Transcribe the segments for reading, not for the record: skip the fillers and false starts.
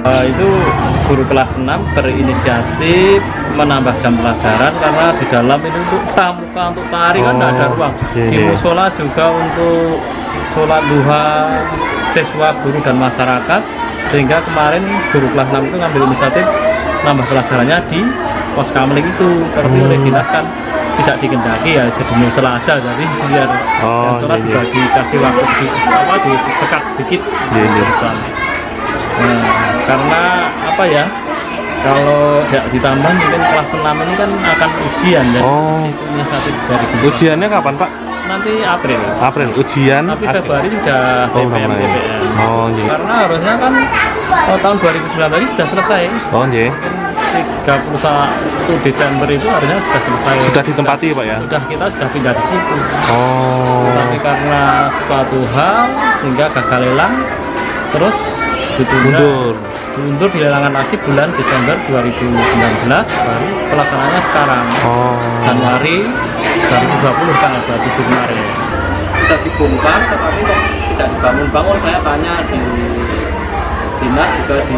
Itu guru kelas 6 berinisiatif menambah jam pelajaran karena di dalam itu untuk pramuka, untuk tari kan tidak ada ruang. Di musola juga untuk sholat duha siswa, guru dan masyarakat, sehingga kemarin guru kelas 6 itu ngambil inisiatif nambah pelajarannya di pos kamling itu, tapi oleh dinas kan tidak dikendaki ya, jadi musola aja, jadi biar yang sholat juga dikasih waktu disekat sedikit. Nah, karena apa ya, kalau tidak ditambah mungkin kelas 6 ini kan akan ujian dan itu inisiatif dari guru. Ujiannya kapan Pak? Nanti April. Ujian. Tapi Februari sudah TPM. Karena harusnya kan tahun 2019 sudah selesai. Mungkin 31 Desember itu harusnya sudah selesai. Sudah ditempati Pak ya? Kita sudah pindah di situ. Tapi karena suatu hal sehingga gagal lelang, terus mundur dilelangan lagi bulan Desember 2019, baru pelaksanaannya sekarang Januari 2020 tanggal 27 kemarin. Sudah dibongkar tetapi kok tidak dibangun-bangun. Saya tanya di dinas juga di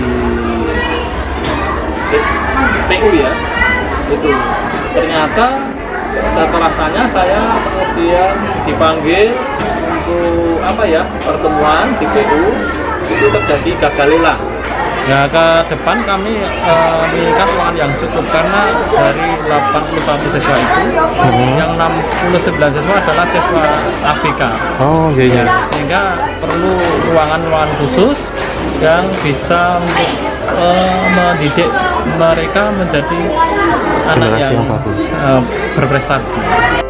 PU ya, itu ternyata setelah tanya saya kemudian dipanggil untuk apa ya, pertemuan di PU, itu terjadi gagal lelang. Ya, ke depan kami menginginkan ruangan yang cukup karena dari 81 siswa itu yang 69 siswa adalah siswa ABK. Sehingga perlu ruangan khusus yang bisa untuk mendidik mereka menjadi anak yang berprestasi.